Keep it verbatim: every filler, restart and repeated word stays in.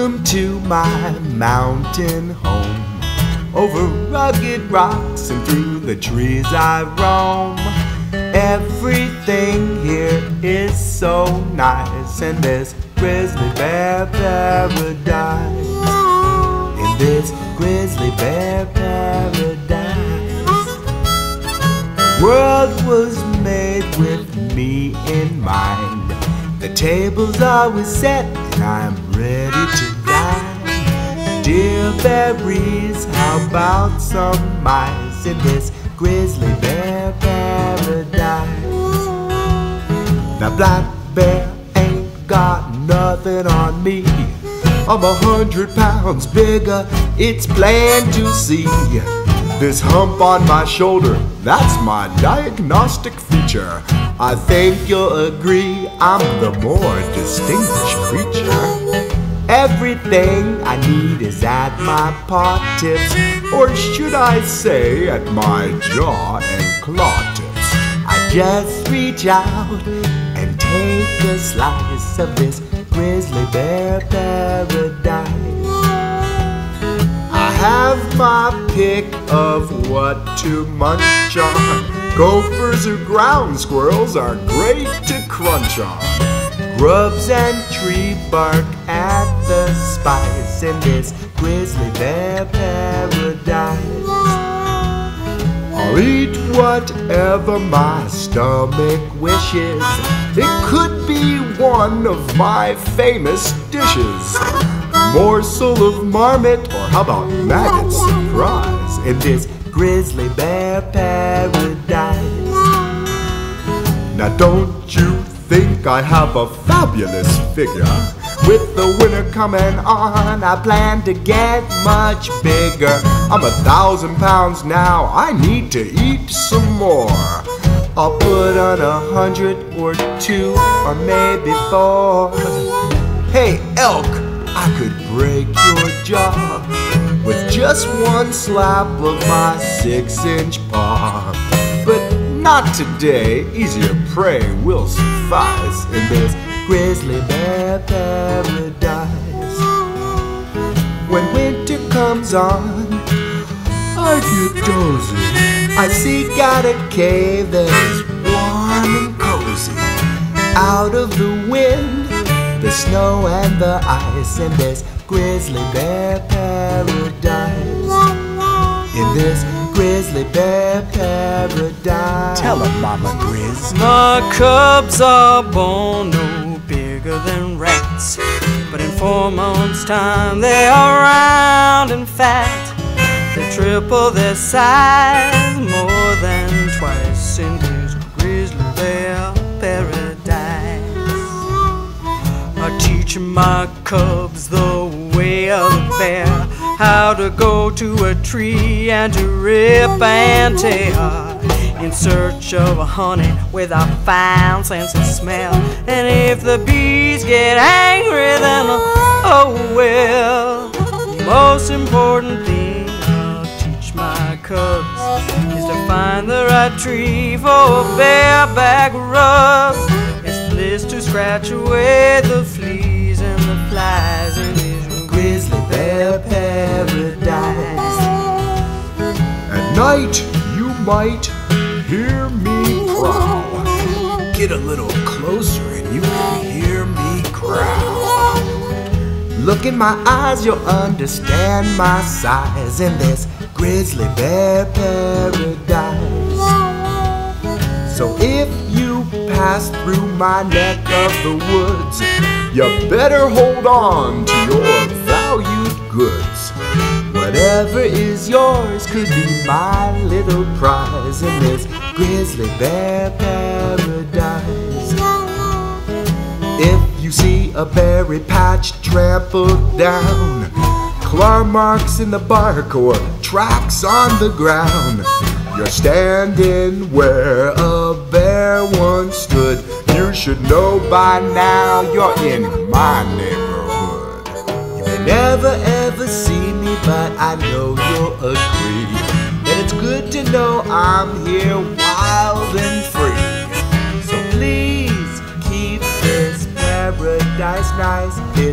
Welcome to my mountain home. Over rugged rocks and through the trees I roam. Everything here is so nice in this grizzly bear paradise. In this grizzly bear paradise. The world was made with me in mind. The table's always set and I'm ready to dine. Dear berries, how about some mice in this grizzly bear paradise? Now black bear ain't got nothing on me. I'm a hundred pounds bigger, it's plain to see. This hump on my shoulder, that's my diagnostic feature. I think you'll agree I'm the more distinguished creature. Everything I need is at my paw tips, or should I say at my jaw and claw tips. I just reach out and take a slice of this grizzly bear paradise. I have my pick of what to munch on. Gophers or ground squirrels are great to crunch on. Grubs and tree bark at the spice in this grizzly bear paradise. I'll eat whatever my stomach wishes. It could be one of my famous dishes. Morsel of marmot, or how about maggot surprise in this grizzly bear paradise. Now don't you think I have a fabulous figure? With the winter coming on, I plan to get much bigger. I'm a thousand pounds now, I need to eat some more. I'll put on a hundred or two, or maybe four. Hey elk, I could break your jaw with just one slap of my six-inch paw. But not today, easier prey will suffice in this grizzly bear paradise. When winter comes on, I get dozy. I seek out a cave that is warm and cozy. Out of the wind, the snow and the ice in this grizzly bear paradise. In this grizzly bear paradise. Tell 'em, Mama Grizz. My cubs are born no bigger than rats, but in four months' time they are round and fat. They triple their size, more than twice in this grizzly bear paradise. I teach my cubs the way of the bear, how to go to a tree and to rip and tear in search of honey with a fine sense of smell. And if the bees get angry, then oh well. The most important thing I'll teach my cubs is to find the right tree for bareback rubs. It's bliss to scratch away the fleas and the flies in this grizzly bear paradise. At night you might hear me growl. Get a little closer and you can hear me growl. Look in my eyes, you'll understand my size in this grizzly bear paradise. So if you pass through my neck of the woods, you better hold on to your valued goods. Whatever is yours could be my little prize in this grizzly bear paradise. If you see a berry patch trampled down, claw marks in the bark or tracks on the ground, you're standing where a bear once stood. You should know by now you're in my neighborhood. You may never ever see me, but I know you'll agree that it's good to know I'm here wild and free. So please keep this paradise nice.